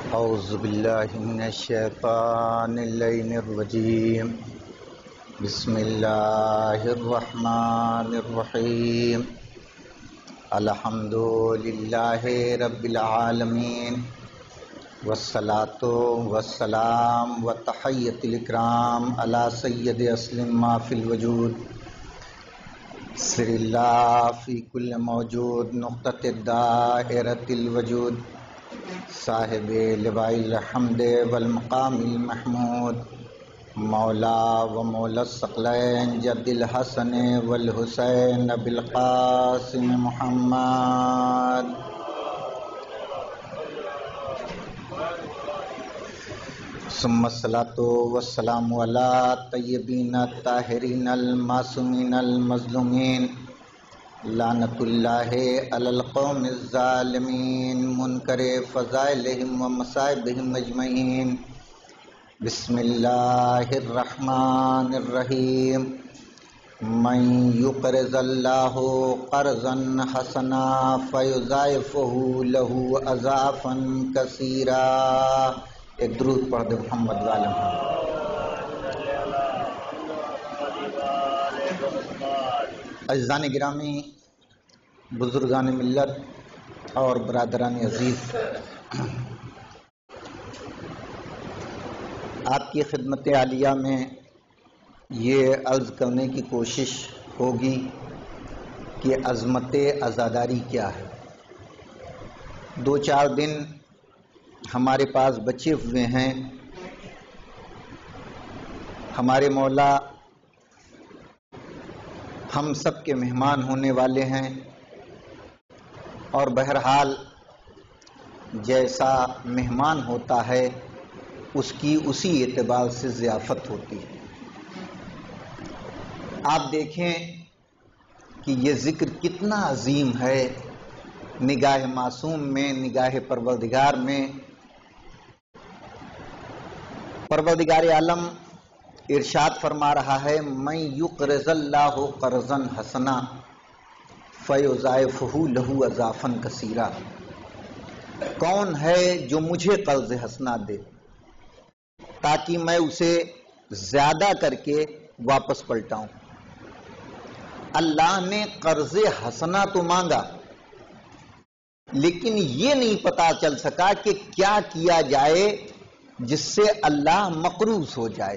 اعوذ باللہ من الشیطان اللعین الرجیم بسم اللہ الرحمن الرحیم الحمد للہ رب العالمین والصلاة والسلام وتحیۃ الاکرام علی سید اسلم ما فی الوجود سر اللہ فی کل موجود نقطۃ دائرۃ الوجود صاحب لواء الحمد والمقام المحمود مولا و مولا الثقلین جد الحسن والحسین بالقاسم محمد ثم الصلاة والسلام علی طیبین الطاہرین المعصومین المظلومین لعنت اللہ علی القوم الظالمین منکر فضائلہم و مصائبہم اجمعین بسم اللہ الرحمن الرحیم من یقرض اللہ قرضا حسنا فیضاعفہ لہ اضعافا کثیرا۔ ایک درود پڑھ دے محمد والم۔ عزیزان گرامی، بزرگان ملت اور برادران عزیز، آپ کی خدمت عالیہ میں یہ عرض کرنے کی کوشش ہوگی کہ عظمت عزاداری کیا ہے۔ دو چار دن ہمارے پاس بچے ہوئے ہیں۔ ہمارے مولا ہم سب کے مہمان ہونے والے ہیں، اور بہرحال جیسا مہمان ہوتا ہے اس کی اسی اعتبار سے ضیافت ہوتی ہے۔ آپ دیکھیں کہ یہ ذکر کتنا عظیم ہے، نگاہ معصوم میں، نگاہ پروردگار میں۔ پروردگار عالم ارشاد فرما رہا ہے، من یقرض اللہ قرضا حسنا فیضاعفہ لہ اضعافا کثیرا۔ کون ہے جو مجھے قرض حسنا دے تاکہ میں اسے زیادہ کر کے واپس پلٹاؤں۔ اللہ نے قرض حسنا تو مانگا، لیکن یہ نہیں پتا چل سکا کہ کیا کیا جائے جس سے اللہ مقروض ہو جائے۔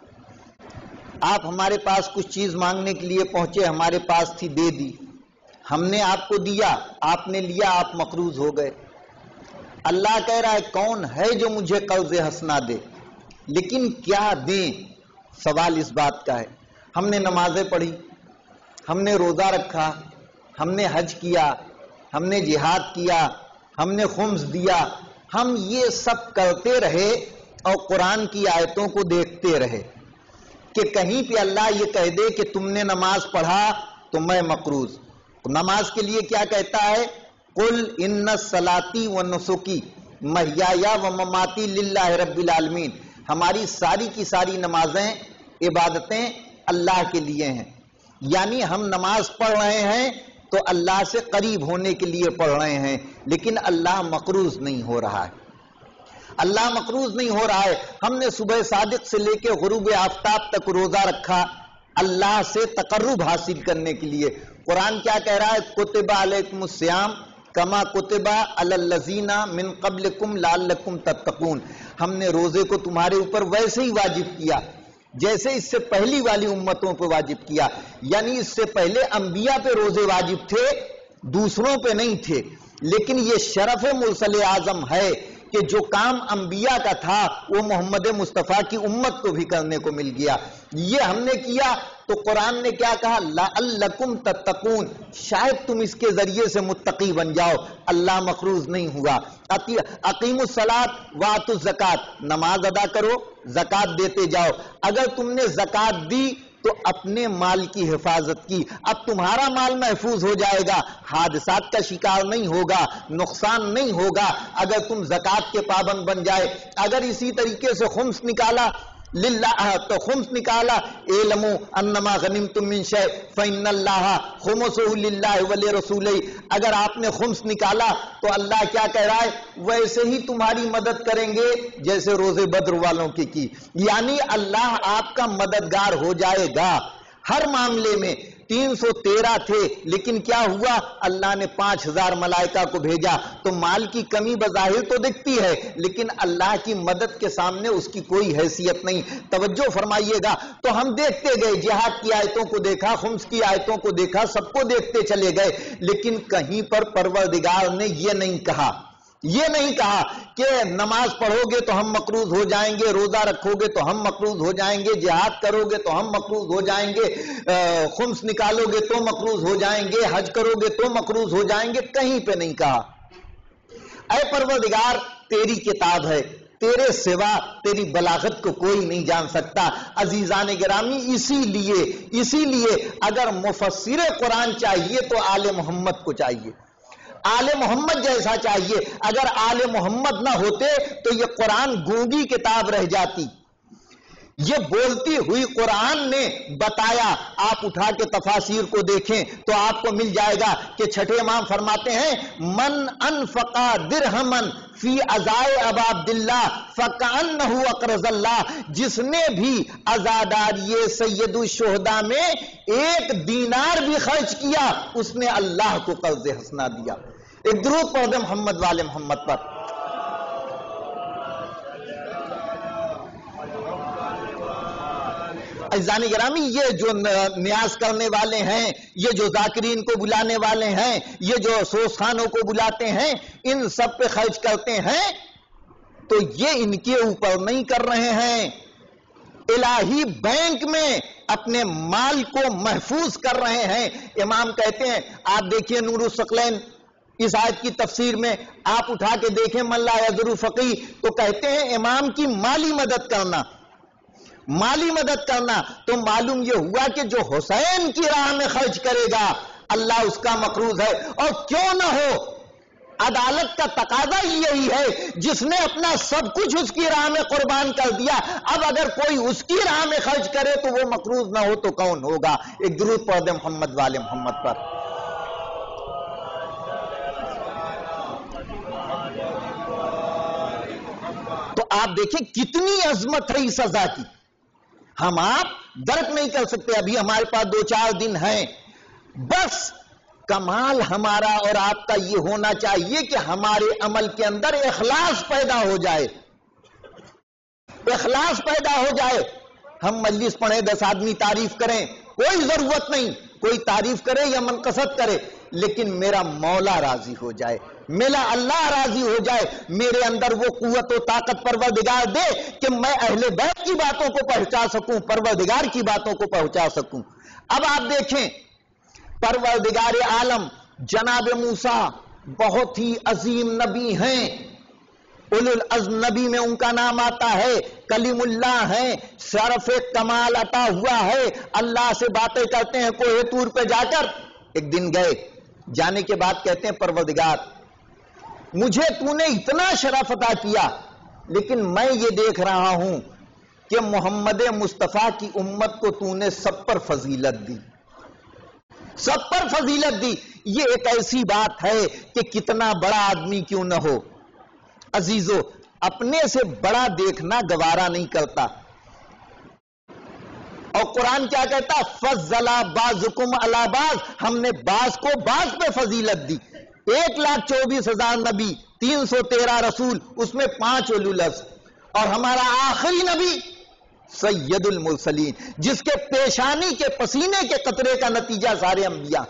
آپ ہمارے پاس کچھ چیز مانگنے کے لیے پہنچے، ہمارے پاس تھی، دے دی، ہم نے آپ کو دیا، آپ نے لیا، آپ مقروض ہو گئے۔ اللہ کہہ رہا ہے کون ہے جو مجھے قرض حسنا دے، لیکن کیا دیں؟ سوال اس بات کا ہے۔ ہم نے نمازیں پڑھی، ہم نے روزہ رکھا، ہم نے حج کیا، ہم نے جہاد کیا، ہم نے خمس دیا، ہم یہ سب کرتے رہے اور قرآن کی آیتوں کو دیکھتے رہے کہ کہیں پہ اللہ یہ کہہ دے کہ تم نے نماز پڑھا تو میں مقروض۔ نماز کے لیے کیا کہتا ہے؟ قل ان صلاتی و نسکی محیایا و مماتی للہ رب العالمین۔ ہماری ساری کی ساری نمازیں، عبادتیں اللہ کے لیے ہیں، یعنی ہم نماز پڑھ رہے ہیں تو اللہ سے قریب ہونے کے لیے پڑھ رہے ہیں، لیکن اللہ مقروض نہیں ہو رہا ہے۔ اللہ مقروض نہیں ہو رہا ہے۔ ہم نے صبح صادق سے لے کے غروب آفتاب تک روزہ رکھا اللہ سے تقرب حاصل کرنے کے لیے۔ قرآن کیا کہہ رہا ہے؟ کتب علیکم الصیام کما کتب علی الذین من قبلکم لعلکم تتقون۔ ہم نے روزے کو تمہارے اوپر ویسے ہی واجب کیا جیسے اس سے پہلی والی امتوں پہ واجب کیا، یعنی اس سے پہلے انبیاء پہ روزے واجب تھے، دوسروں پہ نہیں تھے، لیکن یہ شرف مرسل اعظم ہے کہ جو کام انبیاء کا تھا وہ محمد مصطفیٰ کی امت کو بھی کرنے کو مل گیا۔ یہ ہم نے کیا تو قرآن نے کیا کہا؟ لعلکم تتقون، شاید تم اس کے ذریعے سے متقی بن جاؤ۔ اللہ مقروض نہیں ہوا۔ اقیموا الصلاۃ وآتوا الزکوٰۃ، نماز ادا کرو، زکوٰۃ دیتے جاؤ۔ اگر تم نے زکوٰۃ دی تو اپنے مال کی حفاظت کی، اب تمہارا مال محفوظ ہو جائے گا، حادثات کا شکار نہیں ہوگا، نقصان نہیں ہوگا اگر تم زکوٰۃ کے پابند بن جائے۔ اگر اسی طریقے سے خمس نکالا، للہ تو خمس نکالا، اعلموا انما غنمتم من شیء فإن اللہ خمسہ للہ ولرسولہ، اگر آپ نے خمس نکالا تو اللہ کیا کہہ رہا ہے؟ ویسے ہی تمہاری مدد کریں گے جیسے روزے بدر والوں کی، یعنی اللہ آپ کا مددگار ہو جائے گا ہر معاملے میں۔ 313 تھے لیکن کیا ہوا؟ اللہ نے 5000 ملائکہ کو بھیجا، تو مال کی کمی بظاہر تو دکھتی ہے لیکن اللہ کی مدد کے سامنے اس کی کوئی حیثیت نہیں۔ توجہ فرمائیے گا، تو ہم دیکھتے گئے، جہاد کی آیتوں کو دیکھا، خمس کی آیتوں کو دیکھا، سب کو دیکھتے چلے گئے، لیکن کہیں پر پروردگار نے یہ نہیں کہا کہ نماز پڑھو گے تو ہم مقروض ہو جائیں گے، روزہ رکھو گے تو ہم مقروض ہو جائیں گے، جہاد کرو گے تو ہم مقروض ہو جائیں گے، خمس نکالو گے تو مقروض ہو جائیں گے، حج کرو گے تو مقروض ہو جائیں گے، کہیں پہ نہیں کہا۔ اے پروردگار تیری کتاب ہے، تیرے سوا تیری بلاغت کو کوئی نہیں جان سکتا۔ عزیزان گرامی، اسی لیے اگر مفسر قرآن چاہیے تو آل محمد کو چاہیے، آل محمد جیسا چاہیے۔ اگر آل محمد نہ ہوتے تو یہ قرآن گونگی کتاب رہ جاتی۔ یہ بولتی ہوئی قرآن نے بتایا، آپ اٹھا کے تفاسیر کو دیکھیں تو آپ کو مل جائے گا کہ چھٹے امام فرماتے ہیں من انفقا درہمن فی عزائے ابا عبداللہ فکأنہ اقرض اللہ، جس نے بھی عزاداری سید الشہداء میں 1 دینار بھی خرچ کیا اس نے اللہ کو قرض حسنہ دیا۔ ایک درود پڑھ دیں محمد والے محمد پر۔ عزیزان گرامی، یہ جو نیاز کرنے والے ہیں، یہ جو ذاکرین کو بلانے والے ہیں، یہ جو افسوس خانوں کو بلاتے ہیں، ان سب پہ خرچ کرتے ہیں تو یہ ان کے اوپر نہیں کر رہے ہیں، الہی بینک میں اپنے مال کو محفوظ کر رہے ہیں۔ امام کہتے ہیں، آپ دیکھیے نور الثقلین اس آیت کی تفسیر میں، آپ اٹھا کے دیکھیں من لا یذر فقیہ، تو کہتے ہیں امام کی مالی مدد کرنا، تو معلوم یہ ہوا کہ جو حسین کی راہ میں خرچ کرے گا اللہ اس کا مقروض ہے۔ اور کیوں نہ ہو، عدالت کا تقاضا یہی ہے، جس نے اپنا سب کچھ اس کی راہ میں قربان کر دیا، اب اگر کوئی اس کی راہ میں خرچ کرے تو وہ مقروض نہ ہو تو کون ہوگا؟ ایک درود پڑھ دیں محمد والے محمد پر۔ تو آپ دیکھیں کتنی عظمت ہے اس سزا کی، ہم آپ درک نہیں کر سکتے۔ ابھی ہمارے پاس 2-4 دن ہیں، بس کمال ہمارا اور آپ کا یہ ہونا چاہیے کہ ہمارے عمل کے اندر اخلاص پیدا ہو جائے، ہم مجلس پڑھیں، 10 آدمی تعریف کریں، کوئی ضرورت نہیں، کوئی تعریف کرے یا منقصد کرے، لیکن میرا مولا راضی ہو جائے، میرا اللہ راضی ہو جائے، میرے اندر وہ قوت و طاقت پروردگار دے کہ میں اہل بیت کی باتوں کو پہنچا سکوں، پروردگار کی باتوں کو پہنچا سکوں۔ اب آپ دیکھیں پروردگار عالم جناب موسیٰ بہت ہی عظیم نبی ہیں، اولو العزم نبی میں ان کا نام آتا ہے، کلیم اللہ ہیں، شرف کمال عطا ہوا ہے، اللہ سے باتیں کرتے ہیں کوہ طور پہ جا کر۔ ایک دن گئے، جانے کے بعد کہتے ہیں پروردگار مجھے تو نے اتنا شرف عطا کیا، لیکن میں یہ دیکھ رہا ہوں کہ محمد مصطفیٰ کی امت کو تو نے سب پر فضیلت دی، یہ ایک ایسی بات ہے کہ کتنا بڑا آدمی کیوں نہ ہو، عزیزو اپنے سے بڑا دیکھنا گوارا نہیں کرتا۔ اور قرآن کیا کہتا؟ فضل بعضکم علی بعض، ہم نے بعض کو بعض پہ فضیلت دی۔ 1,24,000 نبی، 313 رسول، اس میں 5 اولو العزم، اور ہمارا آخری نبی سید المرسلین، جس کے پیشانی کے پسینے کے قطرے کا نتیجہ سارے انبیاء۔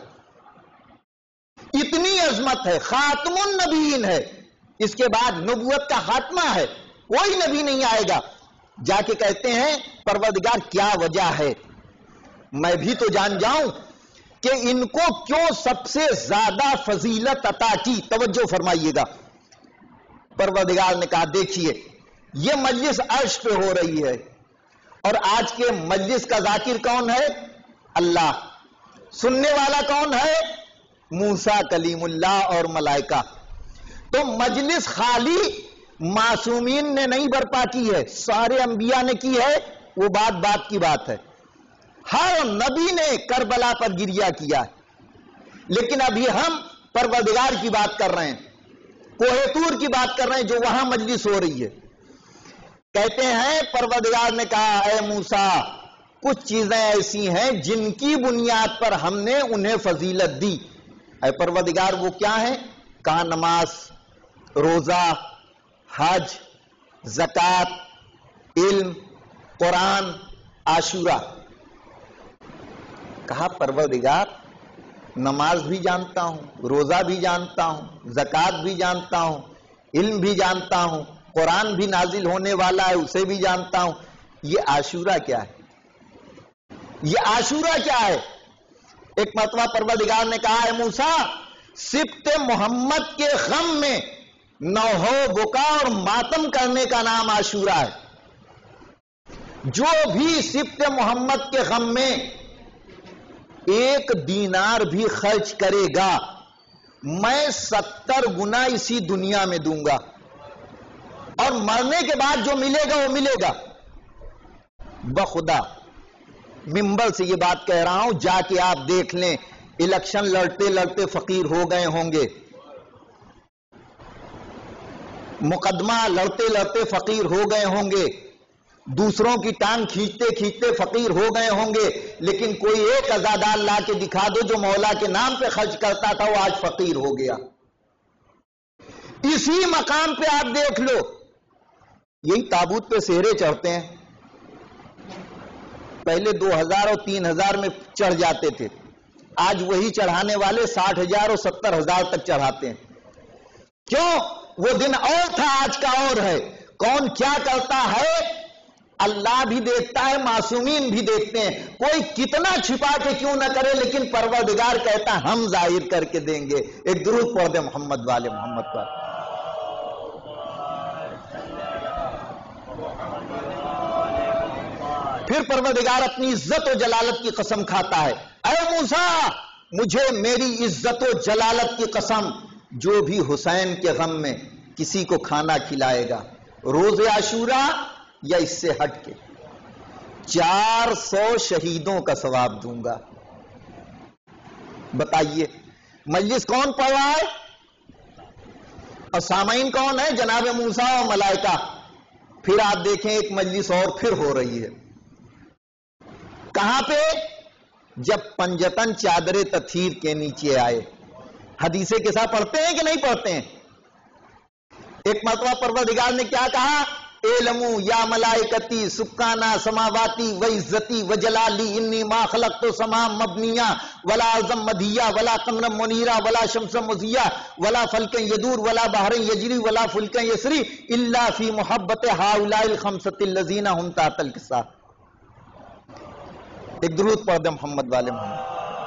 اتنی عظمت ہے، خاتم النبیین ہے، اس کے بعد نبوت کا خاتمہ ہے، کوئی نبی نہیں آئے گا۔ جا کے کہتے ہیں پروردگار کیا وجہ ہے، میں بھی تو جان جاؤں کہ ان کو کیوں سب سے زیادہ فضیلت عطا کی۔ توجہ فرمائیے گا، پروردگار نے کہا دیکھیے یہ مجلس عرش پہ ہو رہی ہے، اور آج کے مجلس کا ذاکر کون ہے؟ اللہ۔ سننے والا کون ہے؟ موسیٰ کلیم اللہ اور ملائکہ۔ تو مجلس خالی معصومین نے نہیں برپا کی ہے، سارے انبیاء نے کی ہے، وہ بات کی بات ہے. ہر نبی نے کربلا پر گریہ کیا ہے، لیکن ابھی ہم پروردگار کی بات کر رہے ہیں، کوہ طور کی بات کر رہے ہیں جو وہاں مجلس ہو رہی ہے. کہتے ہیں پروردگار نے کہا اے موسیٰ کچھ چیزیں ایسی ہیں جن کی بنیاد پر ہم نے انہیں فضیلت دی. اے پروردگار وہ کیا ہیں؟ کہا نماز، روزہ، حج، زکوٰۃ، علم، قرآن، عاشورہ. کہا پروردگار نماز بھی جانتا ہوں، روزہ بھی جانتا ہوں، زکوٰۃ بھی جانتا ہوں، علم بھی جانتا ہوں، قرآن بھی نازل ہونے والا ہے اسے بھی جانتا ہوں، یہ عاشورہ کیا ہے؟ یہ عاشورہ کیا ہے؟ ایک مرتبہ پروردگار نے کہا اے موسیٰ سبط محمد کے غم میں نوحہ بکا اور ماتم کرنے کا نام عاشورہ ہے. جو بھی سبط محمد کے غم میں 1 دینار بھی خرچ کرے گا میں 70 گنا اسی دنیا میں دوں گا، اور مرنے کے بعد جو ملے گا وہ ملے گا. بخدا منبر سے یہ بات کہہ رہا ہوں، جا کے آپ دیکھ لیں، الیکشن لڑتے لڑتے فقیر ہو گئے ہوں گے، مقدمہ لڑتے لڑتے فقیر ہو گئے ہوں گے، دوسروں کی ٹانگ کھینچتے کھینچتے فقیر ہو گئے ہوں گے، لیکن کوئی ایک عزادار لا کے دکھا دو جو مولا کے نام پہ خرچ کرتا تھا وہ آج فقیر ہو گیا. اسی مقام پہ آپ دیکھ لو، یہی تابوت پہ سہرے چڑھتے ہیں، پہلے 2000 اور 3000 میں چڑھ جاتے تھے، آج وہی چڑھانے والے 60,000 اور 70,000 تک چڑھاتے ہیں. کیوں؟ وہ دن اور تھا، آج کا اور ہے. کون کیا کرتا ہے اللہ بھی دیکھتا ہے، معصومین بھی دیکھتے ہیں. کوئی کتنا چھپا کے کیوں نہ کرے، لیکن پروردگار کہتا ہے ہم ظاہر کر کے دیں گے. ایک درود پڑھ دیں محمد والے محمد پر. پھر پروردگار اپنی عزت و جلالت کی قسم کھاتا ہے اے موسیٰ مجھے میری عزت و جلالت کی قسم، جو بھی حسین کے غم میں کسی کو کھانا کھلائے گا روز عاشورہ یا اس سے ہٹ کے 400 شہیدوں کا ثواب دوں گا. بتائیے مجلس کون پڑھ رہا ہے اور سامعین کون ہے؟ جناب موسیٰ اور ملائکہ. پھر آپ دیکھیں ایک مجلس اور پھر ہو رہی ہے. کہاں پہ؟ جب پنجتن چادر تطہیر کے نیچے آئے. حدیث قصہ پڑھتے ہیں کہ نہیں پڑھتے ہیں؟ ایک مرتبہ پروردگار نے کیا کہا؟ اعلموا یا ملائکتی سکانہ سماواتی و عزتی و جلالی انی ما خلقت سما مبنیہ ولا ارضا مدھیہ ولا قمرا منیرا ولا شمسا مضیہ ولا فلکا یدور ولا بحر یجری ولا فلکا یسری الا فی محبت ہؤلاء الخمسۃ الذین هم تحت القصہ. ایک درود پڑھ دیں محمد والے محمد.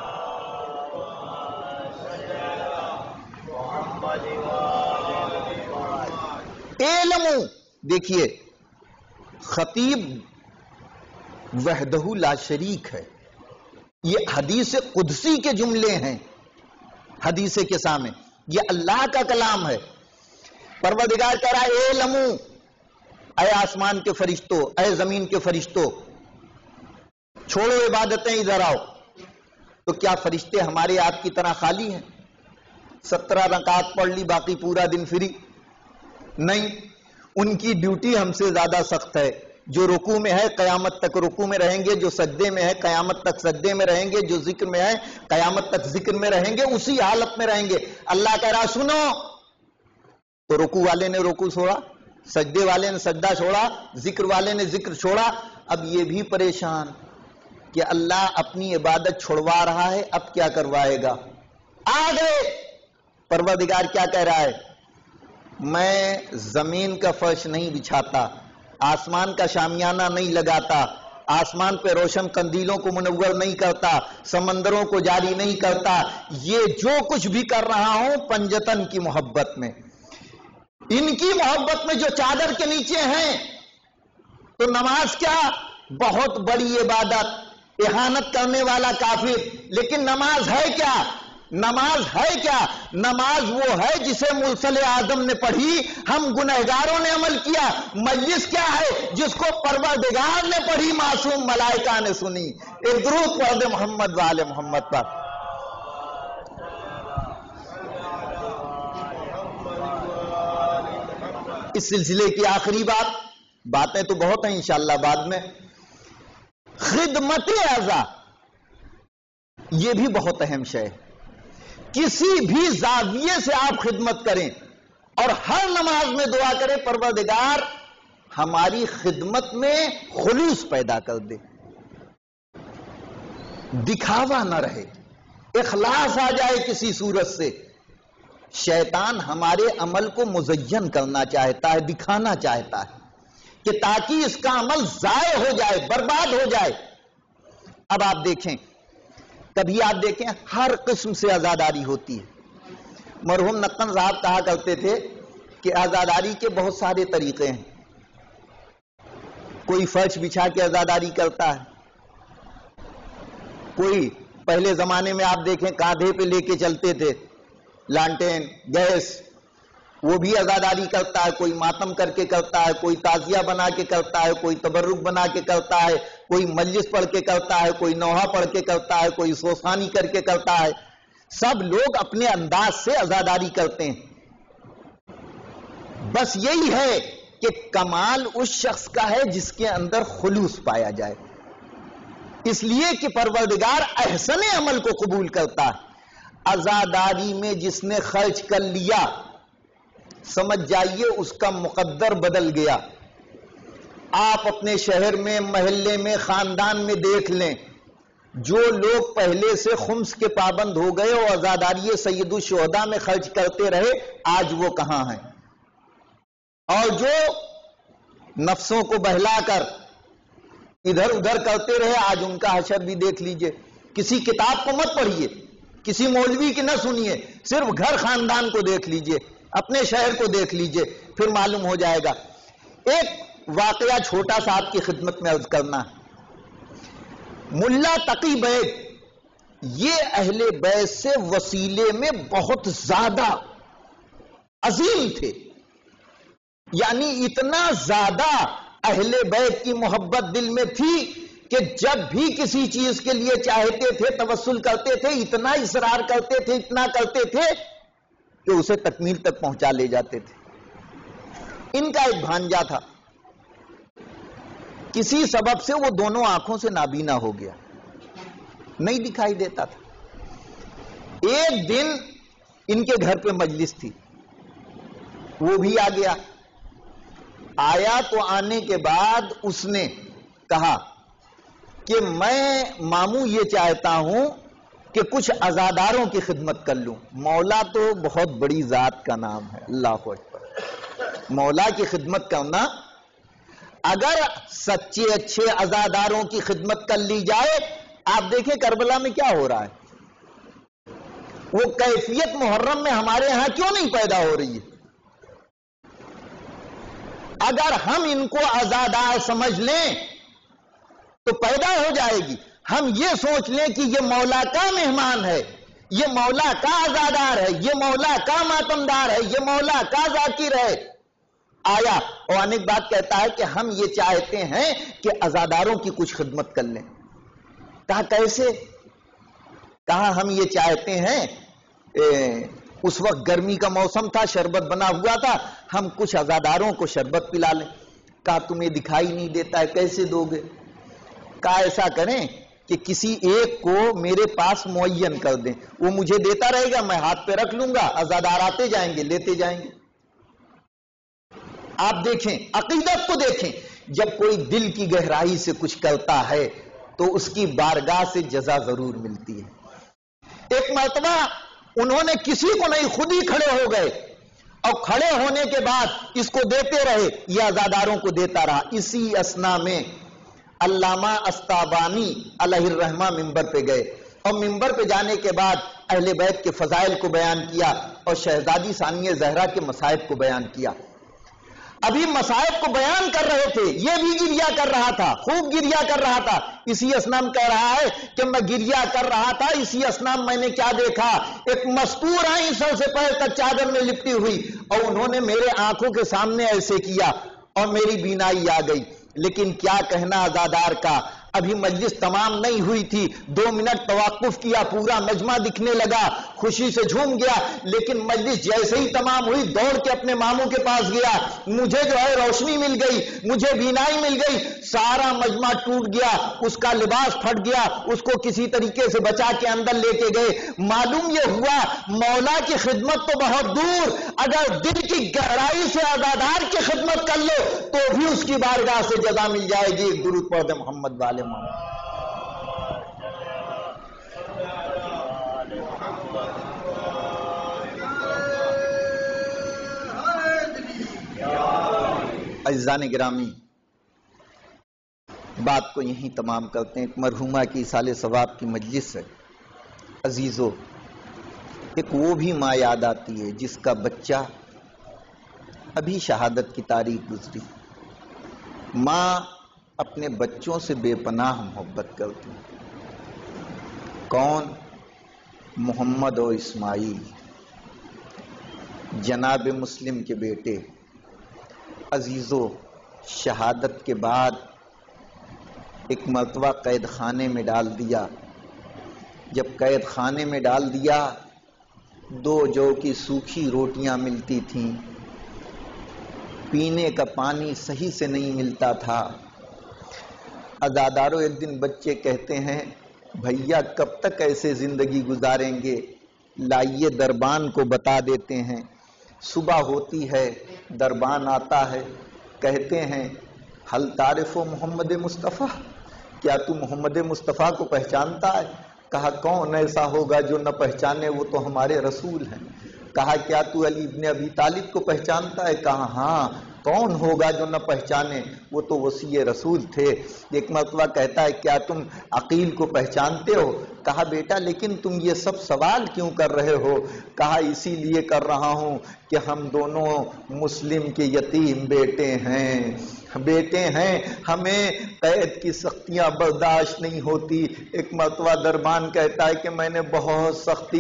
علم دیکھیے خطیب وحدہ لا شریک ہے، یہ حدیث قدسی کے جملے ہیں. حدیث کے سامنے یہ اللہ کا کلام ہے. پروردگار کہہ رہا ہے علم اے آسمان کے فرشتوں، اے زمین کے فرشتوں، چھوڑو عبادتیں ادھر آؤ. تو کیا فرشتے ہمارے آپ کی طرح خالی ہیں؟ 17 رکعت پڑھ لی باقی پورا دن فری؟ نہیں، ان کی ڈیوٹی ہم سے زیادہ سخت ہے. جو رکوع میں ہے قیامت تک رکوع میں رہیں گے، جو سجدے میں ہے قیامت تک سجدے میں رہیں گے، جو ذکر میں ہے قیامت تک ذکر میں رہیں گے، اسی حالت میں رہیں گے. اللہ کہہ رہا سنو، تو رکوع والے نے رکوع چھوڑا، سجدے والے نے سجدہ چھوڑا، ذکر والے نے ذکر چھوڑا. اب یہ بھی پریشان کہ اللہ اپنی عبادت چھوڑوا رہا ہے، اب کیا کروائے گا؟ آگے پروردگار کیا کہہ رہا ہے؟ میں زمین کا فرش نہیں بچھاتا، آسمان کا شامیانہ نہیں لگاتا، آسمان پہ روشن قندیلوں کو منور نہیں کرتا، سمندروں کو جاری نہیں کرتا. یہ جو کچھ بھی کر رہا ہوں پنجتن کی محبت میں، ان کی محبت میں جو چادر کے نیچے ہیں. تو نماز کیا بہت بڑی عبادت، اہانت کرنے والا کافر، لیکن نماز ہے کیا؟ نماز ہے کیا؟ نماز وہ ہے جسے مرسل اعظم نے پڑھی، ہم گنہگاروں نے عمل کیا۔ مجلس کیا ہے؟ جس کو پروردگار نے پڑھی، معصوم ملائکہ نے سنی۔ ایک درود پڑھ دے محمد وآل محمد پر۔ اس سلسلے کی آخری باتیں تو بہت ہیں انشاءاللہ بعد میں، خدمت اعضاء یہ بھی بہت اہم شے ہے۔ کسی بھی زاویے سے آپ خدمت کریں اور ہر نماز میں دعا کریں پروردگار ہماری خدمت میں خلوص پیدا کر دے، دکھاوا نہ رہے، اخلاص آ جائے کسی صورت سے۔ شیطان ہمارے عمل کو مزین کرنا چاہتا ہے، دکھانا چاہتا ہے کہ تاکہ اس کا عمل ضائع ہو جائے، برباد ہو جائے۔ اب آپ دیکھیں، کبھی آپ دیکھیں ہر قسم سے عزاداری ہوتی ہے۔ مرحوم نقن صاحب کہا کرتے تھے کہ عزاداری کے بہت سارے طریقے ہیں۔ کوئی فرش بچھا کے عزاداری کرتا ہے، کوئی پہلے زمانے میں آپ دیکھیں کاندھے پہ لے کے چلتے تھے لانٹین گیس، وہ بھی عزاداری کرتا ہے، کوئی ماتم کر کے کرتا ہے، کوئی تعزیہ بنا کے کرتا ہے، کوئی تبرک بنا کے کرتا ہے، کوئی مجلس پڑھ کے کرتا ہے، کوئی نوحہ پڑھ کے کرتا ہے، کوئی سوسانی کر کے کرتا ہے۔ سب لوگ اپنے انداز سے عزاداری کرتے ہیں۔ بس یہی ہے کہ کمال اس شخص کا ہے جس کے اندر خلوص پایا جائے، اس لیے کہ پروردگار احسن عمل کو قبول کرتا ہے۔ عزاداری میں جس نے خرچ کر لیا سمجھ جائیے اس کا مقدر بدل گیا۔ آپ اپنے شہر میں، محلے میں، خاندان میں دیکھ لیں، جو لوگ پہلے سے خمس کے پابند ہو گئے اور عزاداری سید الشہداء میں خرچ کرتے رہے، آج وہ کہاں ہیں؟ اور جو نفسوں کو بہلا کر ادھر ادھر کرتے رہے، آج ان کا حشر بھی دیکھ لیجئے۔ کسی کتاب کو مت پڑھیے، کسی مولوی کی نہ سنیے، صرف گھر خاندان کو دیکھ لیجئے، اپنے شہر کو دیکھ لیجئے، پھر معلوم ہو جائے گا۔ ایک واقعہ چھوٹا سا آپ کی خدمت میں عرض کرنا ہے۔ ملا تقی بیگ یہ اہل بیت سے وسیلے میں بہت زیادہ عظیم تھے، یعنی اتنا زیادہ اہل بیت کی محبت دل میں تھی کہ جب بھی کسی چیز کے لیے چاہتے تھے، توسل کرتے تھے، اتنا اصرار کرتے تھے، اتنا کرتے تھے کہ اسے تکمیل تک پہنچا لے جاتے تھے۔ ان کا ایک بھانجا تھا، کسی سبب سے وہ دونوں آنکھوں سے نابینا ہو گیا، نہیں دکھائی دیتا تھا۔ ایک دن ان کے گھر پہ مجلس تھی، وہ بھی آ گیا۔ آیا تو آنے کے بعد اس نے کہا کہ میں ماموں یہ چاہتا ہوں کہ کچھ عزاداروں کی خدمت کر لوں۔ مولا تو بہت بڑی ذات کا نام ہے، اللہ اکبر۔ مولا کی خدمت کرنا، اگر سچے اچھے عزاداروں کی خدمت کر لی جائے، آپ دیکھیں کربلا میں کیا ہو رہا ہے، وہ کیفیت محرم میں ہمارے ہاں کیوں نہیں پیدا ہو رہی ہے؟ اگر ہم ان کو عزادار سمجھ لیں تو پیدا ہو جائے گی۔ ہم یہ سوچ لیں کہ یہ مولا کا مہمان ہے، یہ مولا کا عزادار ہے، یہ مولا کا ماتمدار ہے، یہ مولا کا ذاکر ہے۔ آیا اور آنے کے بعد کہتا ہے کہ ہم یہ چاہتے ہیں کہ عزاداروں کی کچھ خدمت کر لیں۔ کہا کیسے؟ کہا ہم یہ چاہتے ہیں، اس وقت گرمی کا موسم تھا، شربت بنا ہوا تھا، ہم کچھ عزاداروں کو شربت پلا لیں۔ کہا تمہیں دکھائی نہیں دیتا ہے، کیسے دو گے؟ کہا ایسا کریں کہ کسی ایک کو میرے پاس معین کر دیں، وہ مجھے دیتا رہے گا، میں ہاتھ پہ رکھ لوں گا، عزادار آتے جائیں گے، لیتے جائیں گے۔ آپ دیکھیں، عقیدت کو دیکھیں، جب کوئی دل کی گہرائی سے کچھ کرتا ہے تو اس کی بارگاہ سے جزا ضرور ملتی ہے۔ ایک مرتبہ انہوں نے کسی کو نہیں، خود ہی کھڑے ہو گئے اور کھڑے ہونے کے بعد اس کو دیتے رہے، یہ عزاداروں کو دیتا رہا۔ اسی اثنا میں علامہ استابانی علیہ الرحمہ ممبر پہ گئے اور ممبر پہ جانے کے بعد اہل بیت کے فضائل کو بیان کیا اور شہزادی ثانیہ زہرا کے مصائب کو بیان کیا۔ ابھی مصائب کو بیان کر رہے تھے، یہ بھی گریا کر رہا تھا، خوب گریا کر رہا تھا. اسی اسنام کہہ رہا ہے کہ میں گریا کر رہا تھا، اسی اسنام میں نے کیا دیکھا، ایک مستور آئی سر سے پیر تک چادر میں لپٹی ہوئی، اور انہوں نے میرے آنکھوں کے سامنے ایسے کیا اور میری بینائی آ گئی. لیکن کیا کہنا عزادار کا، ابھی مجلس تمام نہیں ہوئی تھی، 2 منٹ توقف کیا، پورا مجمع دکھنے لگا، خوشی سے جھوم گیا. لیکن مجلس جیسے ہی تمام ہوئی دوڑ کے اپنے ماموں کے پاس گیا، مجھے جو ہے روشنی مل گئی، مجھے بینائی مل گئی. سارا مجمع ٹوٹ گیا، اس کا لباس پھٹ گیا، اس کو کسی طریقے سے بچا کے اندر لے کے گئے. معلوم یہ ہوا مولا کی خدمت تو بہت دور، اگر دل کی گہرائی سے عزادار کی خدمت کر لو تو بھی اس کی بارگاہ سے جزا مل جائے گی. درود پڑھ دے محمد والے محمد. عزیزان گرامی، بات کو یہیں تمام کرتے ہیں. ایک مرحومہ کی اِسالِ ثواب کی مجلس ہے. عزیزو، ایک وہ بھی ماں یاد آتی ہے جس کا بچہ ابھی شہادت کی تاریخ گزری. ماں اپنے بچوں سے بے پناہ محبت کرتی. کون؟ محمد اور اسماعیل، جناب مسلم کے بیٹے. عزیزو، شہادت کے بعد ایک مرتبہ قید خانے میں ڈال دیا. جب قید خانے میں ڈال دیا، 2 جو کی سوکھی روٹیاں ملتی تھیں، پینے کا پانی صحیح سے نہیں ملتا تھا. عزاداروں، ایک دن بچے کہتے ہیں بھیا کب تک ایسے زندگی گزاریں گے، لائیے دربان کو بتا دیتے ہیں. صبح ہوتی ہے، دربان آتا ہے، کہتے ہیں حل تعرف محمد مصطفیٰ، کیا تو محمد مصطفیٰ کو پہچانتا ہے؟ کہا کون ایسا ہوگا جو نہ پہچانے، وہ تو ہمارے رسول ہیں. کہا کیا تو علی ابن ابی طالب کو پہچانتا ہے؟ کہا ہاں. کون ہوگا جو نہ پہچانے، وہ تو وصی رسول تھے. ایک مرتبہ کہتا ہے کیا تم عقیل کو پہچانتے ہو؟ کہا بیٹا لیکن تم یہ سب سوال کیوں کر رہے ہو؟ کہا اسی لیے کر رہا ہوں کہ ہم دونوں مسلم کے یتیم بیٹے ہیں، ہمیں قید کی سختیاں برداشت نہیں ہوتی. ایک مرتبہ دربان کہتا ہے کہ میں نے بہت سختی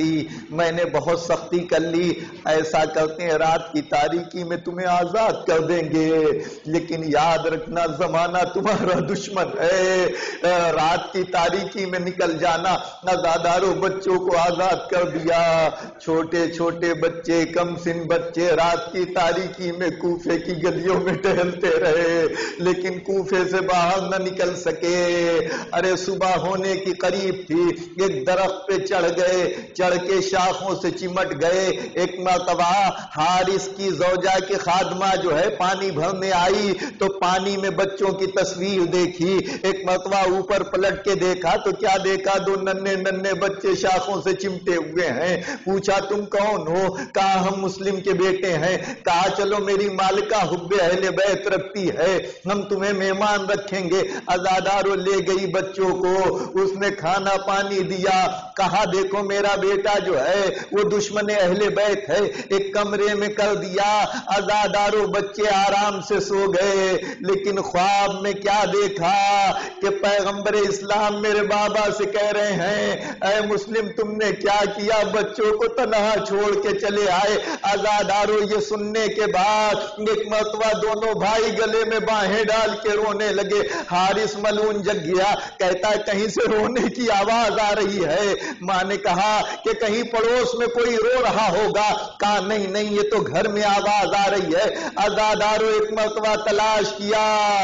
کر لی. ایسا کرتے ہیں رات کی تاریکی میں تمہیں آزاد کر دیں گے، لیکن یاد رکھنا زمانہ تمہارا دشمن ہے. رات کی تاریکی میں نکل جانا. عزاداروں، بچوں کو آزاد کر دیا. چھوٹے چھوٹے بچے، کم سن بچے رات کی تاریکی میں کوفے کی گلیوں میں ٹہلتے رہے، لیکن کوفے سے باہر نہ نکل سکے. ارے صبح ہونے کی قریب تھی، ایک درخت پہ چڑھ گئے، چڑھ کے شاخوں سے چمٹ گئے. ایک مرتبہ حارث کی زوجہ کی خادمہ جو ہے پانی بھرنے آئی تو پانی میں بچوں کی تصویر دیکھی. ایک مرتبہ اوپر پلٹ کے دیکھا تو کیا دیکھا، 2 ننھے بچے شاخوں سے چمٹے ہوئے ہیں. پوچھا تم کون ہو؟ کہا ہم مسلم کے بیٹے ہیں. کہا چلو میری مالکہ حب اہل بیت رکھتی ہے، ہم تمہیں مہمان رکھیں گے. عزاداروں لے گئی بچوں کو، اس نے کھانا پانی دیا. کہا دیکھو میرا بیٹا جو ہے وہ دشمن اہل بیت ہے، ایک کمرے میں کر دیا. عزاداروں بچے آرام سے سو گئے، لیکن خواب میں کیا دیکھا کہ پیغمبر اسلام میرے بابا سے کہہ رہے ہیں اے مسلم تم نے کیا کیا، بچوں کو تنہا چھوڑ کے چلے آئے. عزاداروں یہ سننے کے بعد ایک مرتبہ دونوں بھائی گلے میں باہیں ڈال کے رونے لگے. حارث ملون جگ گیا، کہتا ہے کہیں سے رونے کی آواز آ رہی ہے. ماں نے کہا کہ کہیں پڑوس میں کوئی رو رہا ہوگا. کہا نہیں یہ تو گھر میں آواز آ رہی ہے. عزاداروں ایک مرتبہ تلاش کیا،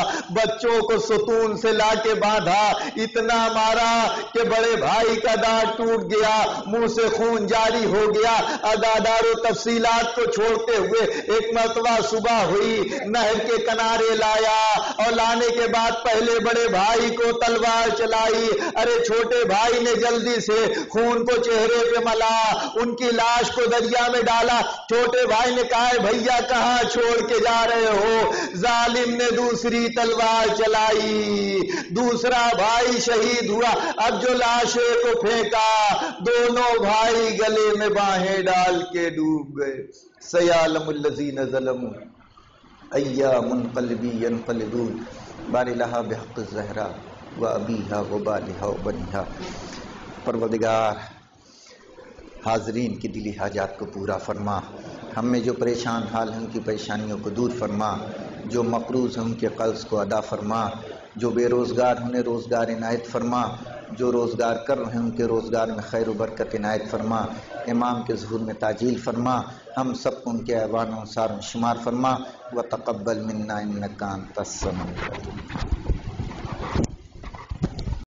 بچوں کو ستون سے لا کے باندھا، اتنا مارا کہ بڑے بھائی کا دانت ٹوٹ گیا، منہ سے خون جاری ہو گیا. عزاداروں تفصیلات کو چھوڑتے ہوئے ایک مرتبہ صبح ہوئی، نہر کے کنارے لایا اور لانے کے بعد پہلے بڑے بھائی کو تلوار چلائی. ارے چھوٹے بھائی نے جلدی سے خون کو چہرے پہ ملا، ان کی لاش کو دریا میں ڈالا. چھوٹے بھائی نے کہا بھیا کہاں چھوڑ کے جا رہے ہو؟ ظالم نے دوسری تلوار چلائی، دوسرا بھائی شہید ہوا. اب جو لاشے کو پھینکا دونوں بھائی گلے میں باہیں ڈال کے ڈوب گئے. سیعلم الذین ظلموا. ایام قلبی ینقلبون باللہ بحق الزہرا و ابیہا و بالہا و بنیہا۔ پروردگار حاضرین کی دلی حاجات کو پورا فرما، ہم میں جو پریشان حال ہیں ان کی پریشانیوں کو دور فرما، جو مقروض ہیں ان کے قرض کو ادا فرما، جو بے روزگار انہیں روزگار عنایت فرما، جو روزگار کر رہے ہیں ان کے روزگار میں خیر و برکت عنایت فرما، امام کے ظہور میں تعجیل فرما، ہم سب کو ان کے ایوان و انصار میں شمار فرما، وتقبل منا انک انت السمیع العلیم۔